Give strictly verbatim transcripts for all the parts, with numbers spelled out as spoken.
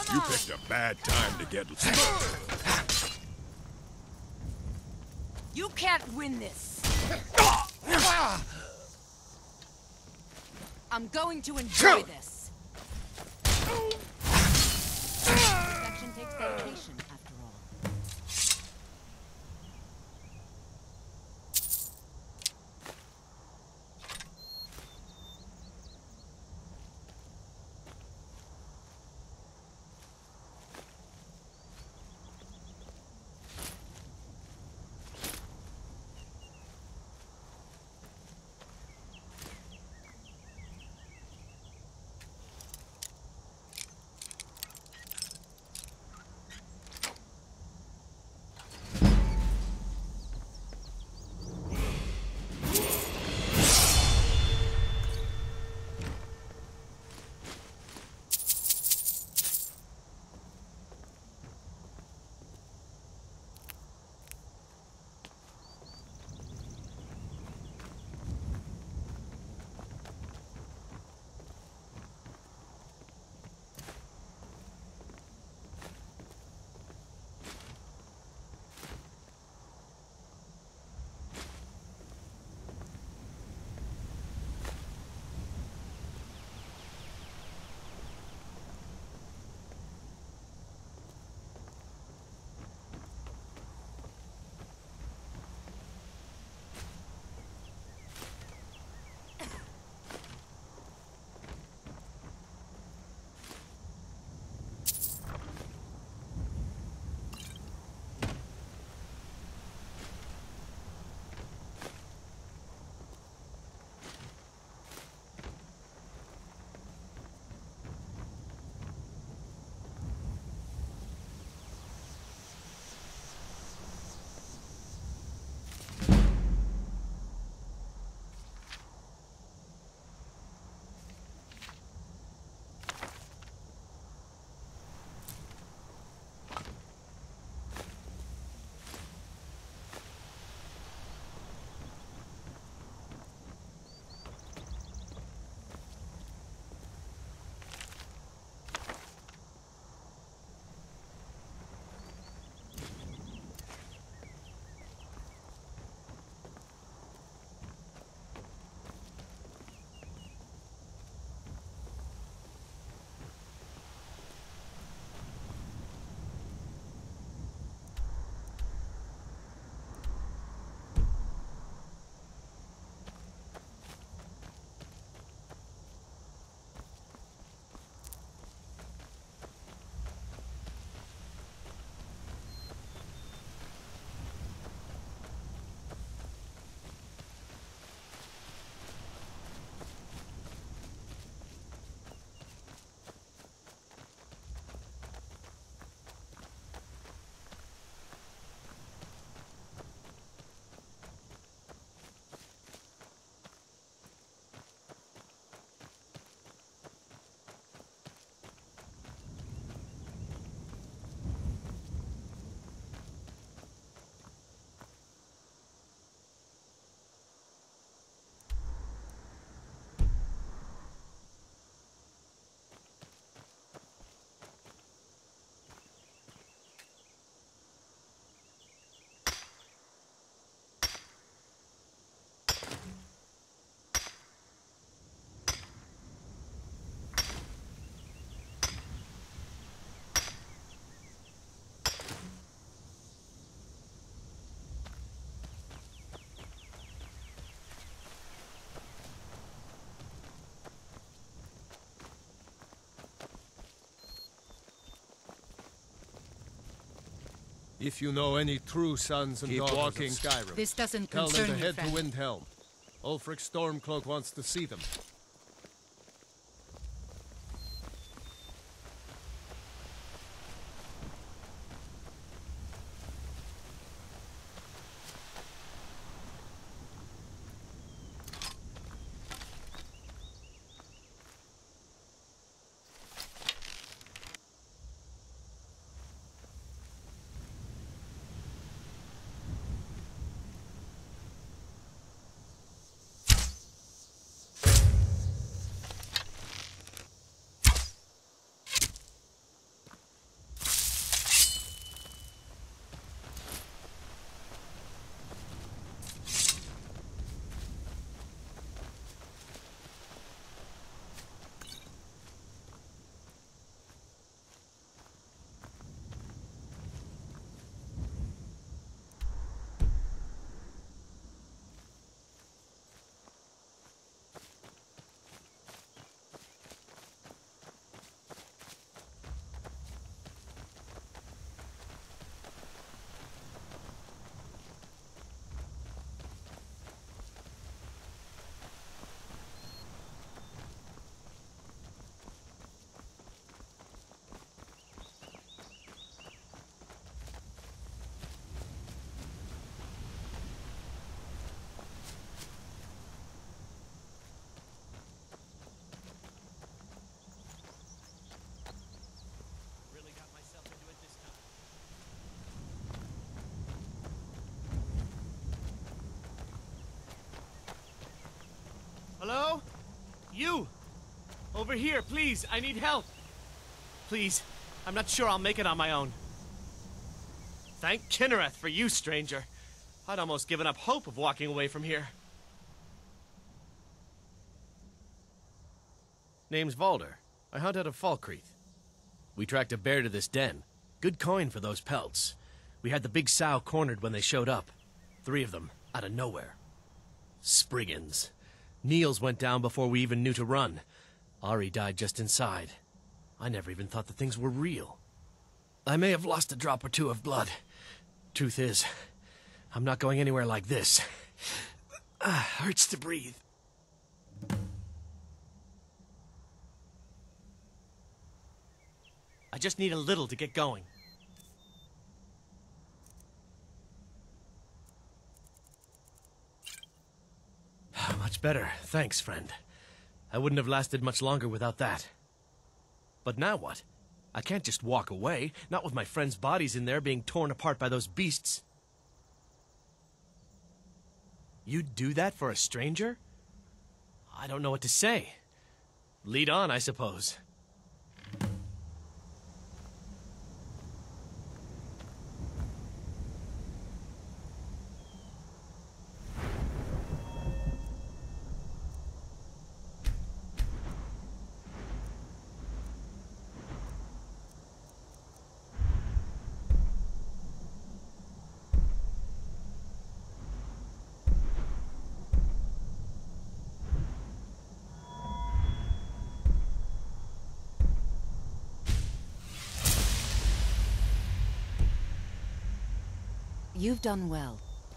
You picked a bad time to get... You can't win this. I'm going to enjoy this. Protection takes dedication, after all. If you know any true sons and Keep daughters walking. of Skyrim, This doesn't tell them concern to me, head friend. to Windhelm. Ulfric Stormcloak wants to see them. You! Over here, please, I need help! Please, I'm not sure I'll make it on my own. Thank Kinnereth for you, stranger. I'd almost given up hope of walking away from here. Name's Valder. I hunt out of Falkreath. We tracked a bear to this den. Good coin for those pelts. We had the big sow cornered when they showed up. Three of them, out of nowhere. Spriggans. Niels went down before we even knew to run. Ari died just inside. I never even thought the things were real. I may have lost a drop or two of blood. Truth is, I'm not going anywhere like this. Ah, hurts to breathe. I just need a little to get going. Much better, thanks, friend. I wouldn't have lasted much longer without that. But now what? I can't just walk away, not with my friends' bodies in there being torn apart by those beasts. You'd do that for a stranger? I don't know what to say. Lead on, I suppose. You've done well.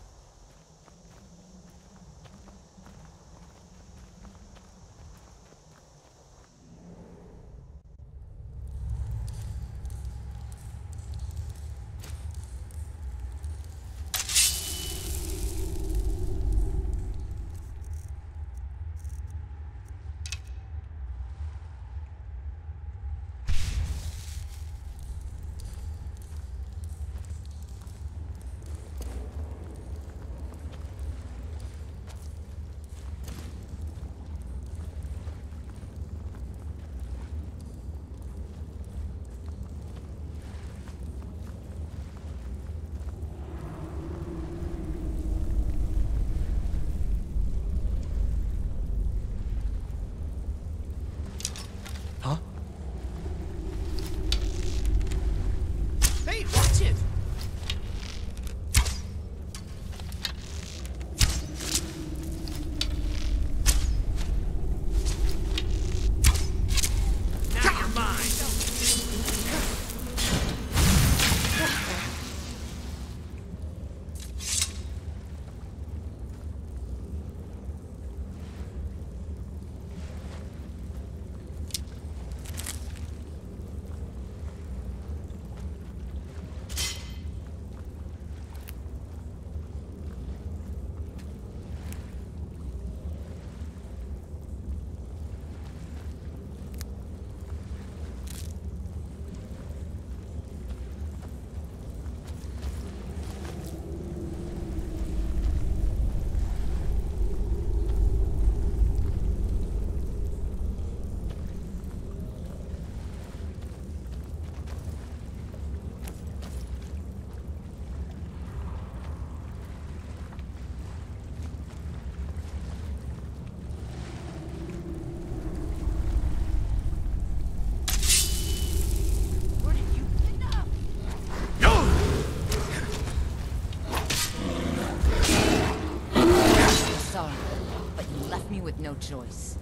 No choice.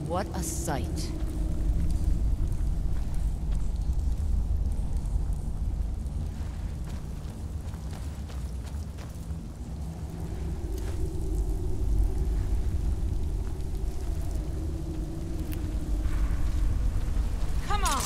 What a sight. Come on!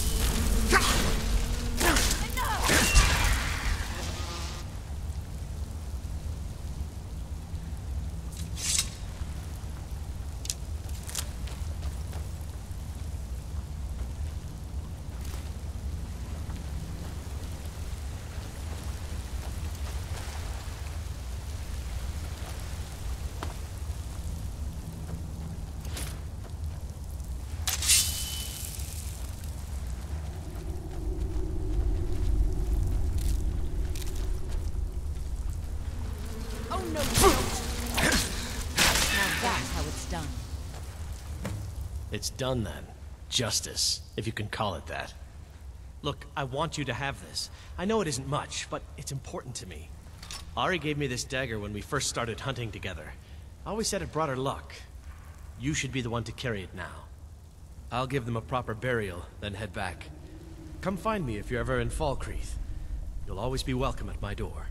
Oh no, you don't. Now that's how it's done. It's done then. Justice, if you can call it that. Look, I want you to have this. I know it isn't much, but it's important to me. Ari gave me this dagger when we first started hunting together. I always said it brought her luck. You should be the one to carry it now. I'll give them a proper burial, then head back. Come find me if you're ever in Falkreath. You'll always be welcome at my door.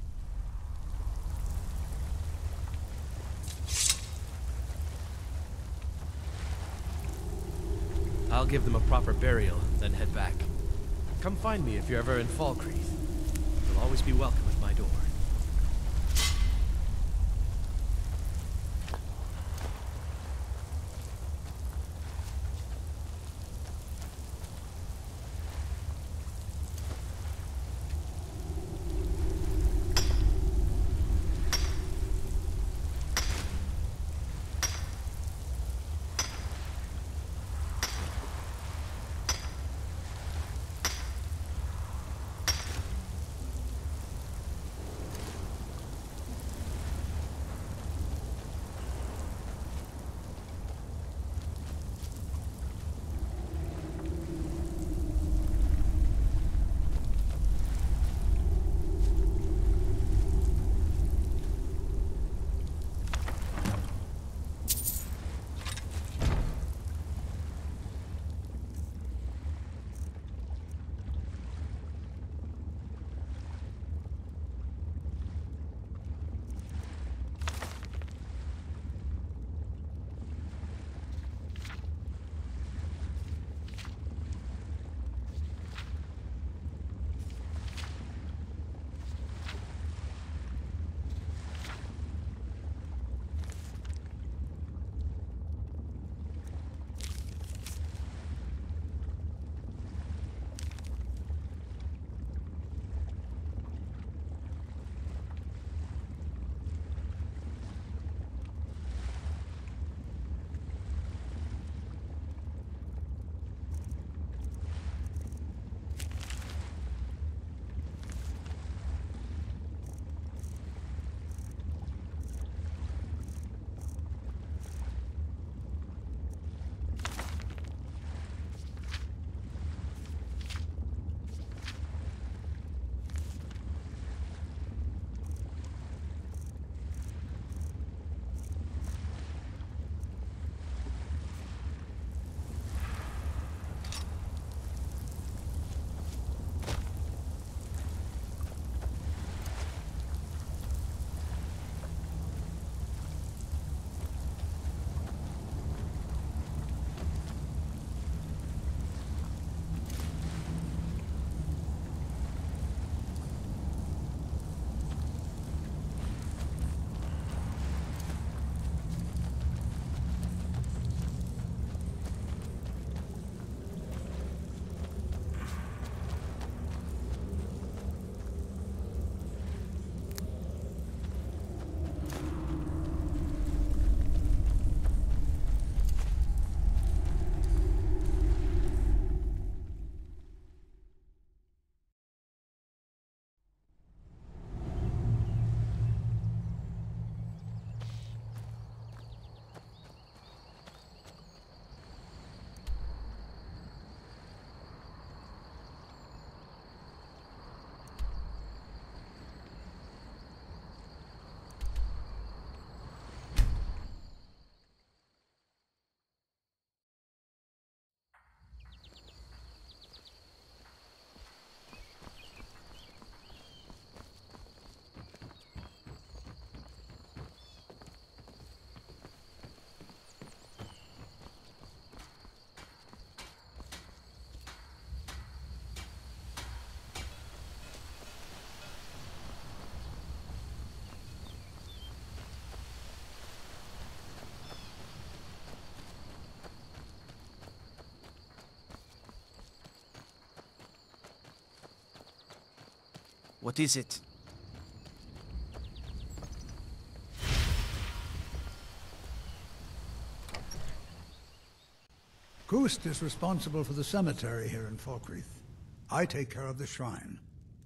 I'll give them a proper burial, then head back. Come find me if you're ever in Falkreath. You'll always be welcome at my door. What is it? Kust is responsible for the cemetery here in Falkreath. I take care of the shrine.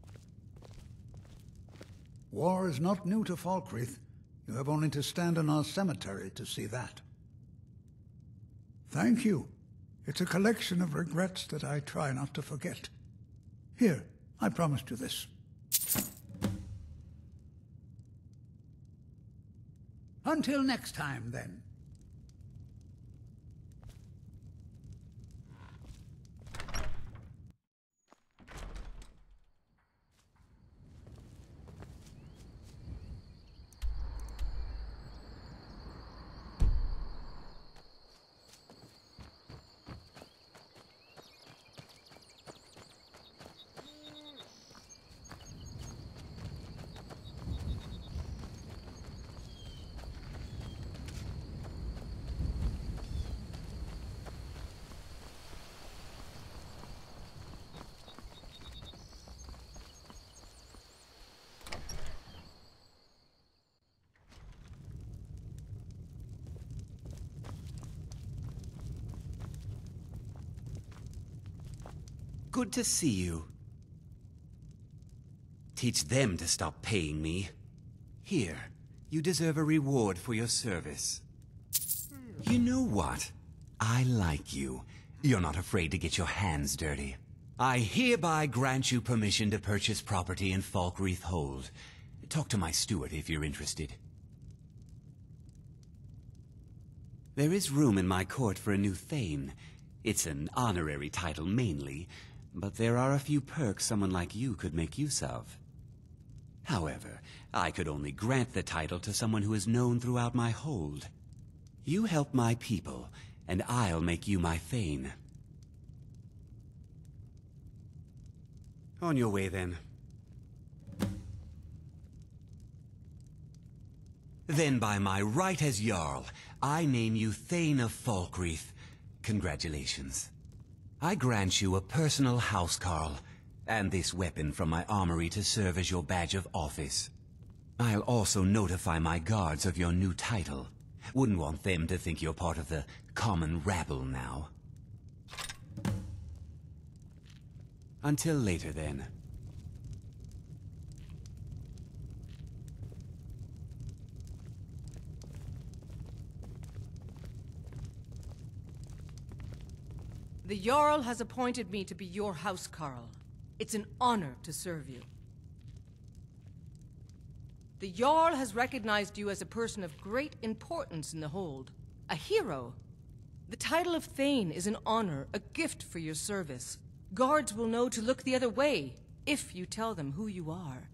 War is not new to Falkreath. You have only to stand in our cemetery to see that. Thank you. It's a collection of regrets that I try not to forget. Here, I promised you this. Until next time, then. Good to see you. Teach them to stop paying me. Here, you deserve a reward for your service. You know what? I like you. You're not afraid to get your hands dirty. I hereby grant you permission to purchase property in Falkreath Hold. Talk to my steward if you're interested. There is room in my court for a new Thane. It's an honorary title mainly, but there are a few perks someone like you could make use of. However, I could only grant the title to someone who is known throughout my hold. You help my people, and I'll make you my Thane. On your way, then. Then by my right as Jarl, I name you Thane of Falkreath. Congratulations. I grant you a personal housecarl, and this weapon from my armory to serve as your badge of office. I'll also notify my guards of your new title. Wouldn't want them to think you're part of the common rabble now. Until later, then. The Jarl has appointed me to be your housecarl. It's an honor to serve you. The Jarl has recognized you as a person of great importance in the hold. A hero. The title of Thane is an honor, a gift for your service. Guards will know to look the other way, if you tell them who you are.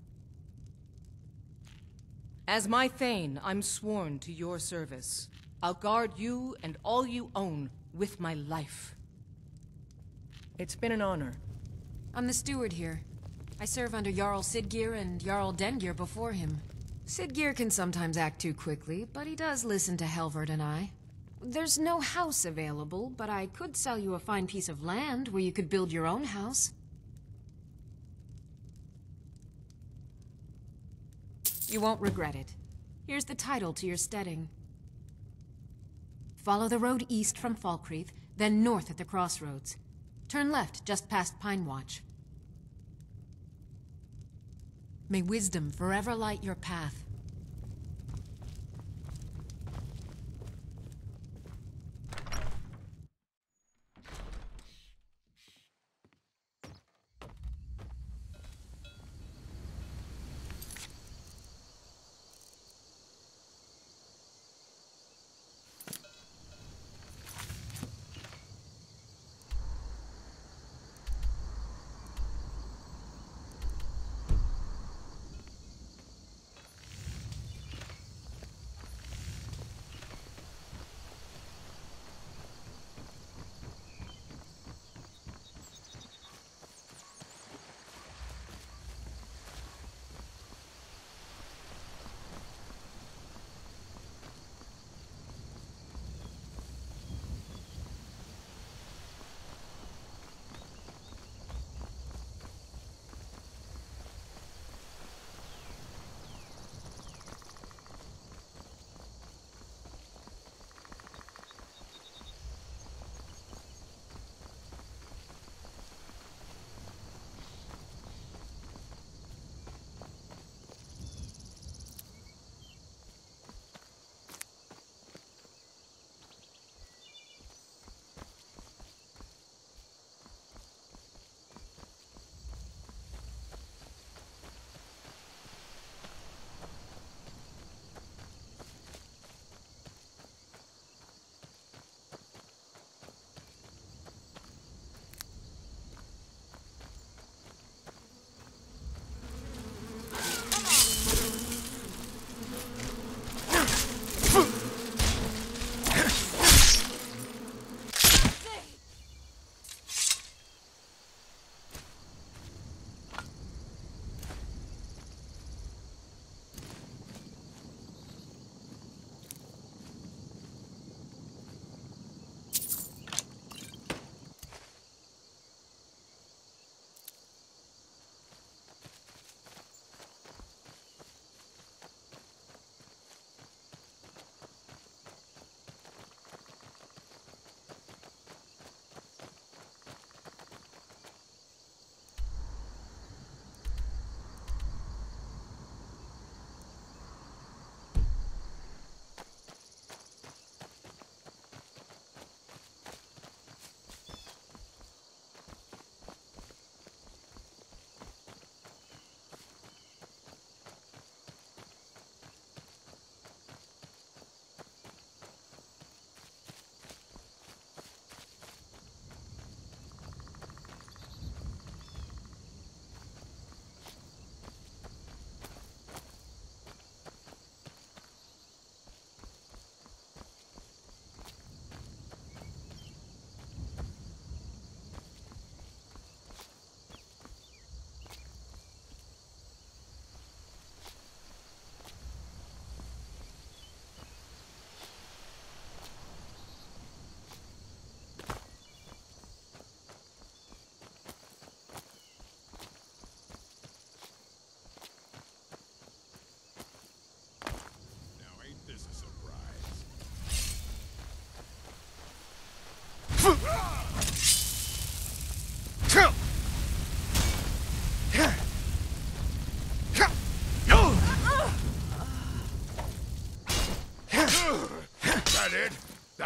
As my Thane, I'm sworn to your service. I'll guard you and all you own with my life. It's been an honor. I'm the steward here. I serve under Jarl Siggeir and Jarl Dengir before him. Siggeir can sometimes act too quickly, but he does listen to Helvard and I. There's no house available, but I could sell you a fine piece of land where you could build your own house. You won't regret it. Here's the title to your steading. Follow the road east from Falkreath, then north at the crossroads. Turn left just past Pine Watch. May wisdom forever light your path.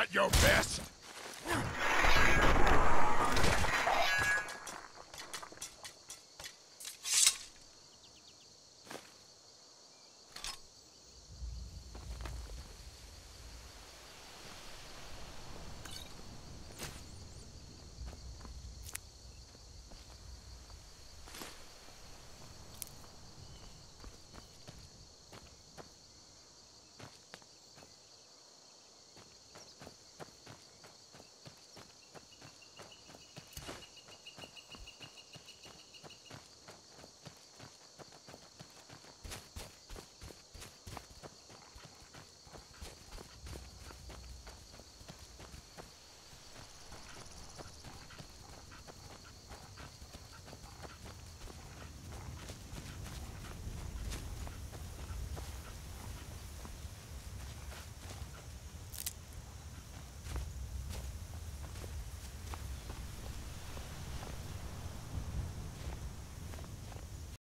at your best.